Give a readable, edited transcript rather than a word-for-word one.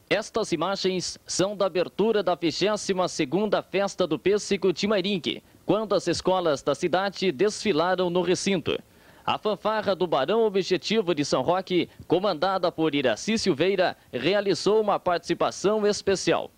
Estas imagens são da abertura da 22ª Festa do Pêssego de Mairinque, quando as escolas da cidade desfilaram no recinto. A fanfarra do Barão Objetivo de São Roque, comandada por Iraci Silveira, realizou uma participação especial.